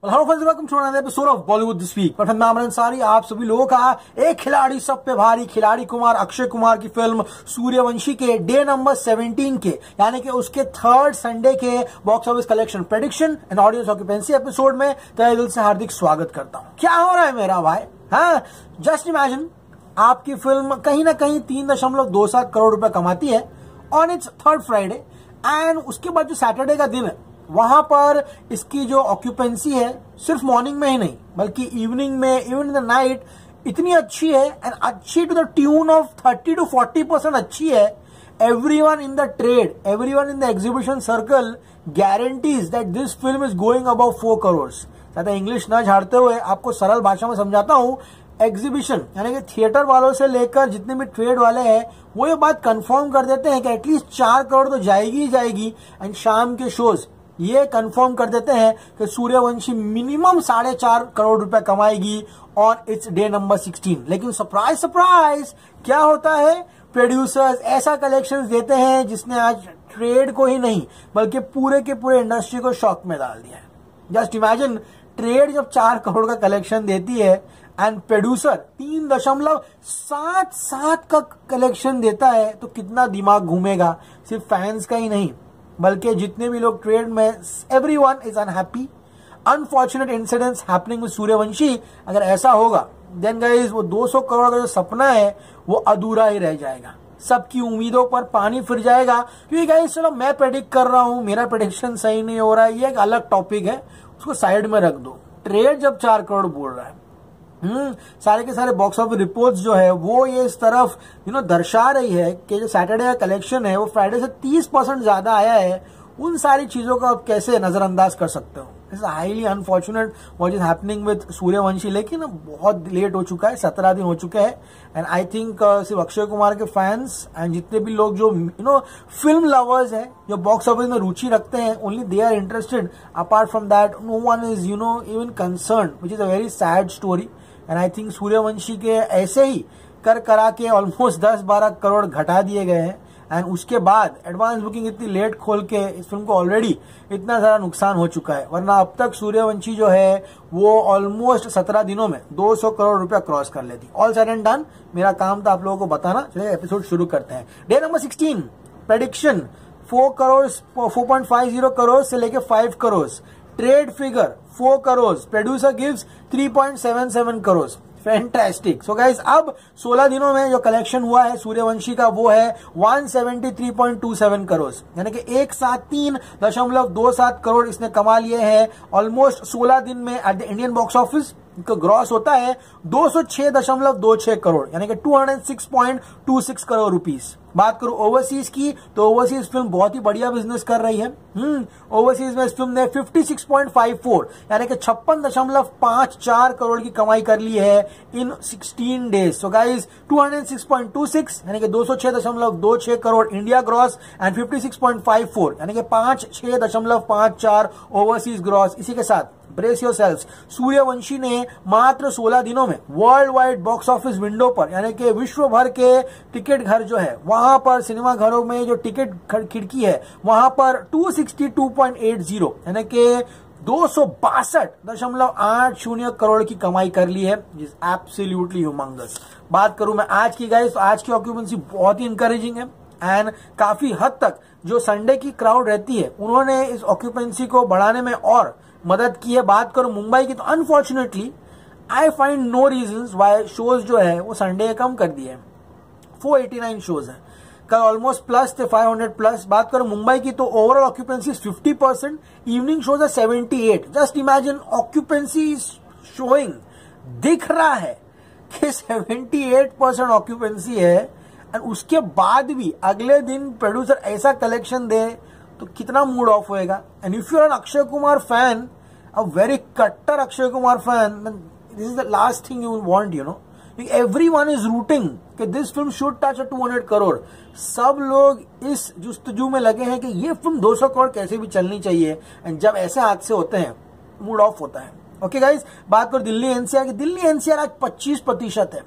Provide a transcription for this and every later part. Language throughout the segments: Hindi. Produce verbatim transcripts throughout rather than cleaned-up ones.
Hello friends, welcome to another episode of Bollywood this week. मैं नाम अंसारी, आप सभी लोगों का एक खिलाड़ी सब पे भारी खिलाड़ी कुमार अक्षय कुमार की फिल्म सूर्यवंशी के डे नंबर सत्रह के यानी कि उसके थर्ड संडे के box office collection prediction and audience occupancy episode में तहे दिल से हार्दिक स्वागत करता हूं। क्या हो रहा है मेरा भाई? हाँ, जस्ट इमेजिन आपकी फिल्म कहीं ना कहीं तीन दशमलव दो सात करोड़ रुपए कमाती है on its third Friday, and उसके बाद जो सैटरडे का दिन है वहां पर इसकी जो ऑक्यूपेंसी है सिर्फ मॉर्निंग में ही नहीं बल्कि इवनिंग में, इवन इन द नाइट इतनी अच्छी है एंड अच्छी to the tune of thirty to forty percent अच्छी है। Everyone in the trade, everyone in the exhibition circle guarantees that this film is going about four crore. ज्यादा इंग्लिश ना झाड़ते हुए आपको सरल भाषा में समझाता हूं। एग्जीबिशन यानी कि थिएटर वालों से लेकर जितने भी ट्रेड वाले हैं वो ये बात कंफर्म कर देते हैं कि एटलीस्ट चार करोड़ तो जाएगी ही जाएगी, एंड शाम के शोज ये कंफर्म कर देते हैं कि सूर्यवंशी मिनिमम साढ़े चार करोड़ रुपए कमाएगी on its day number sixteen. लेकिन सरप्राइज सरप्राइज क्या होता है, प्रोड्यूसर्स ऐसा कलेक्शंस देते हैं जिसने आज ट्रेड को ही नहीं बल्कि पूरे के पूरे इंडस्ट्री को शॉक में डाल दिया है। जस्ट इमेजिन, ट्रेड जब चार करोड़ का कलेक्शन देती है एंड प्रोड्यूसर तीन दशमलव सात सात का कलेक्शन देता है तो कितना दिमाग घूमेगा, सिर्फ फैंस का ही नहीं बल्कि जितने भी लोग ट्रेड में। Everyone is unhappy, unfortunate incidents happening with Sooryavanshi. अगर ऐसा होगा देन गाइस वो दो सौ करोड़ का जो सपना है वो अधूरा ही रह जाएगा, सबकी उम्मीदों पर पानी फिर जाएगा। क्योंकि गाइस चलो मैं प्रेडिक्ट कर रहा हूं, मेरा प्रेडिक्शन सही नहीं हो रहा है, ये एक अलग टॉपिक है, उसको साइड में रख दो। ट्रेड जब चार करोड़ बोल रहा है, हम्म सारे के सारे बॉक्स ऑफिस रिपोर्ट्स जो है वो ये इस तरफ यू नो दर्शा रही है कि जो सैटरडे का कलेक्शन है वो फ्राइडे से तीस परसेंट ज्यादा आया है। उन सारी चीजों को आप कैसे नजरअंदाज कर सकते हो? It's highly unfortunate what is happening with Sooryavanshi. लेकिन बहुत लेट हो चुका है, सत्रह दिन हो चुके हैं, एंड आई थिंक सिर्फ अक्षय कुमार के फैंस एंड जितने भी लोग जो यू नो फिल्म लवर्स हैं, जो बॉक्स ऑफिस में रुचि रखते हैं, only they are interested. Apart from that no one is you know even concern, which is a very sad story. And I think Sooryavanshi के ऐसे ही कर करा के ऑलमोस्ट दस बारह करोड़ घटा दिए गए हैं, एंड उसके बाद एडवांस बुकिंग इतनी लेट खोल के इस फिल्म को ऑलरेडी इतना सारा नुकसान हो चुका है। वरना अब तक सूर्यवंशी जो है वो ऑलमोस्ट सत्रह दिनों में दो सौ करोड़ रुपया क्रॉस कर लेती। ऑल सेड एंड डन, मेरा काम था आप लोगों को बताना। चलिए एपिसोड शुरू करते हैं। Day number sixteen prediction four crore four point five zero crore से लेके five crore. Trade figure four crore, producer gives three point seven seven crore. Fantastic. So guys, अब सोलह दिनों में जो कलेक्शन हुआ है सूर्यवंशी का वो है one seventy three point two seven crore, यानी कि एक सात तीन दशमलव दो सात करोड़ इसने कमा लिए हैं ऑलमोस्ट सोलह दिन में। At the Indian box office का ग्रॉस होता है दो सौ छह दशमलव दो छह करोड़, यानी कि two hundred six point two six crore rupees. बात करूं ओवरसीज की तो ओवरसीज फिल्म बहुत ही बढ़िया बिजनेस कर रही है। हम्म ओवरसीज में इस फिल्म ने छप्पन पॉइंट फाइव फोर यानी कि छप्पन दशमलव पांच चार करोड़ की कमाई कर ली है in sixteen days. So guys, two hundred six point two six यानी कि दो सौ छह दशमलव दो छह करोड़ इंडिया ग्रॉस एंड छप्पन पॉइंट फाइव फोर यानी कि पांच छह दशमलव पांच चार ओवरसीज ग्रॉस। इसी के साथ ब्रेस योरसेल्व्स, सूर्यवंशी ने मात्र सोलह दिनों में worldwide box office window पर यानी कि विश्व भर के टिकट घर जो है वहां पर, सिनेमा घरों में जो टिकट खिड़की है वहां पर दो सौ बासठ पॉइंट आठ जीरो यानी कि दो सौ बासठ दशमलव आठ शून्य करोड़ की कमाई कर ली है, जिस एब्सोल्युटली ह्यूमंगस। बात करूं मैं आज की गाइस, तो आज की ऑक्यूपेंसी बहुत ही इंकरेजिंग है एंड काफी हद तक जो संडे की क्राउड रहती है उन्होंने इस ऑक्यूपेंसी को बढ़ाने में और मदद की है। बात करूं मुंबई की तो unfortunately I find no reasons why shows जो है वो संडे कम कर दिए हैं। फोर एटी नाइन शोज हैं, कल ऑलमोस्ट प्लस थे फाइव हंड्रेड प्लस। बात करूं मुंबई की तो overall occupancy fifty percent, evening shows है seventy eight. Just imagine, occupancy showing दिख रहा है कि सेवेंटी एट परसेंट ऑक्यूपेंसी है, एंड उसके बाद भी अगले दिन प्रोड्यूसर ऐसा कलेक्शन दे तो कितना मूड ऑफ होएगा। And if you are an Akshay Kumar fan, a very कट्टर Akshay Kumar fan, this is the last thing you want, you know. Everyone is rooting कि this film should touch two hundred crore. सब लोग इस जुस्तजू में लगे हैं कि ये फिल्म दो सौ करोड़ कैसे भी चलनी चाहिए, एंड जब ऐसे हादसे होते हैं मूड ऑफ होता है। ओके गाइज, बात करो दिल्ली एनसीआर की। दिल्ली एनसीआर आज पच्चीस प्रतिशत है।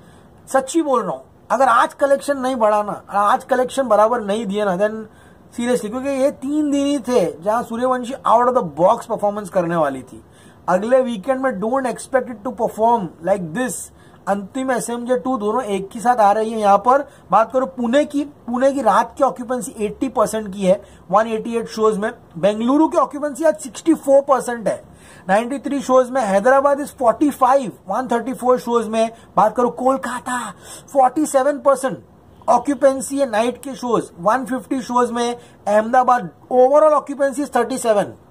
सच्ची बोल रहा हूं, अगर आज कलेक्शन नहीं बढ़ाना, आज कलेक्शन बराबर नहीं दिया ना, देन सीरियसली, क्योंकि ये तीन दिन ही थे जहां Sooryavanshi out of the box performance करने वाली थी। अगले वीकेंड में don't expect it to perform like this. Antim SMJ two दोनों एक ही साथ आ रही है। यहाँ पर बात करो पुणे की, पुणे की रात की ऑक्यूपेंसी अस्सी परसेंट की है एक सौ अट्ठासी शोज में। बेंगलुरु की ऑक्यूपेंसी आज चौंसठ परसेंट है तिरानवे शोज में। हैदराबाद इज पैंतालीस एक सौ चौंतीस शोज में। बात करो कोलकाता सैंतालीस परसेंट ऑक्यूपेंसी है नाइट के शोज एक सौ पचास शोज में। अहमदाबाद ओवरऑल ऑक्यूपेंसी सैंतीस।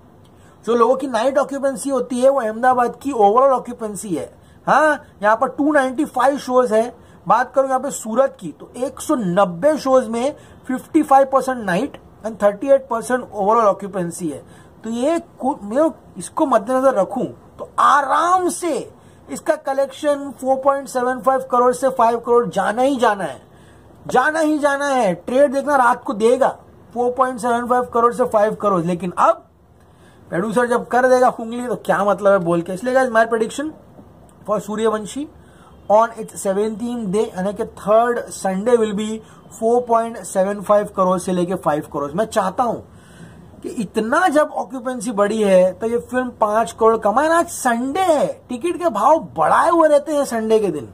जो लोगों की नाइट ऑक्यूपेंसी होती है वो अहमदाबाद की ओवरऑल ऑक्यूपेंसी है। हाँ, यहाँ पर दो सौ पचानवे शोज है। बात करूं यहाँ पे सूरत की तो एक सौ नब्बे शोज में पचपन परसेंट नाइट एंड अड़तीस परसेंट ओवरऑल ऑक्यूपेंसी है। तो ये मैं इसको मद्देनजर रखूं तो आराम से इसका कलेक्शन चार पॉइंट सात पाँच करोड़ से पाँच करोड़ जाना ही जाना है, जाना ही जाना है। ट्रेड देखना रात को देगा चार पॉइंट सात पाँच करोड़ से पाँच करोड़। लेकिन अब प्रोड्यूसर जब कर देगा उंगली तो क्या मतलब है बोल के। इसलिए guys my prediction for Sooryavanshi on its seventeenth day यानी कि थर्ड संडे विल बी चार पॉइंट सात पाँच करोड़ से लेके पाँच करोड़। मैं चाहता हूं कि इतना जब ऑक्यूपेंसी बढ़ी है तो ये फिल्म पांच करोड़ कमाए। आज संडे है, टिकट के भाव बढ़ाए हुए रहते हैं संडे के दिन।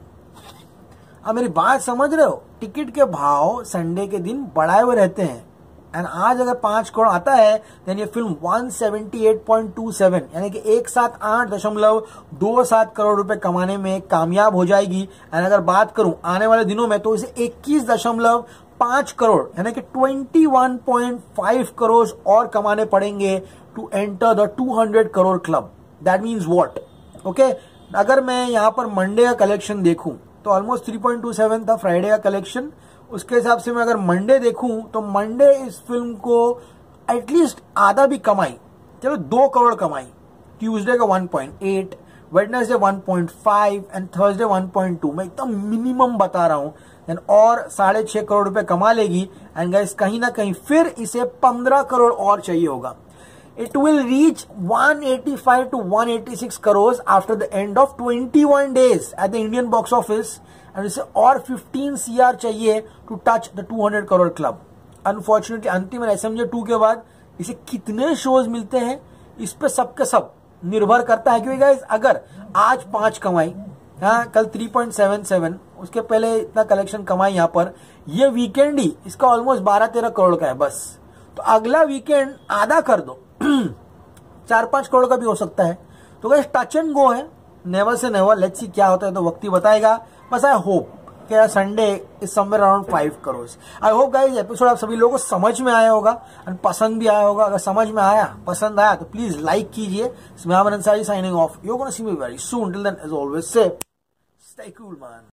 अब मेरी बात समझ रहे हो, टिकट के भाव संडे के दिन बढ़ाए हुए रहते हैं। एंड आज अगर पांच करोड़ आता है देन ये फिल्म एक सौ अठहत्तर पॉइंट दो सात यानी कि एक सौ अठहत्तर दशमलव दो सात करोड़ रुपए कमाने में कामयाब हो जाएगी। एंड अगर बात करूं आने वाले दिनों में तो इसे इक्कीस दशमलव पांच करोड़ यानी कि इक्कीस पॉइंट पाँच करोड़ और कमाने पड़ेंगे टू एंटर द दो सौ crore club. That means what? Okay, अगर मैं यहाँ पर मंडे का कलेक्शन देखूं तो ऑलमोस्ट तीन पॉइंट दो सात था फ्राइडे का कलेक्शन। उसके हिसाब से मैं अगर मंडे देखूं तो मंडे इस फिल्म को एटलीस्ट आधा भी कमाई, चलो दो करोड़ कमाई। ट्यूसडे का एक पॉइंट आठ, वेडनेसडे एक पॉइंट पाँच एंड थर्सडे एक पॉइंट दो। मैं एकदम मिनिमम बता रहा हूं। देन और साढ़े छह करोड़ रुपए कमा लेगी। एंड गाइस कहीं ना कहीं फिर इसे पंद्रह करोड़ और चाहिए होगा। It will reach one eighty-five to one eighty-six crores after the end of twenty-one days at the Indian box office and इसे और पंद्रह सीआर चाहिए to touch the दो सौ crore club. Unfortunately Antim SMJ two के बाद इसे कितने शोज मिलते हैं इस पे सबके सब निर्भर करता है। क्योंकि गाइस अगर आज पांच कमाई, हाँ कल तीन पॉइंट सात सात, उसके पहले इतना कलेक्शन कमाई, यहाँ पर ये वीकेंड ही इसका ऑलमोस्ट बारह तेरह करोड़ का है बस। तो अगला वीकेंड आधा कर दो, चार पांच करोड़ का भी हो सकता है। तो गाइस टच एंड गो है, never say never. Let's see क्या होता है तो वक्त ही बताएगा। बस आई होप कि Sunday is somewhere around five crore. I hope guys episode आप सभी लोगों को समझ में आया होगा और पसंद भी आया होगा। अगर समझ में आया, पसंद आया तो प्लीज लाइक कीजिए। Sooryavanshi signing off. You gonna see me very soon. Till then as always say stay cool man.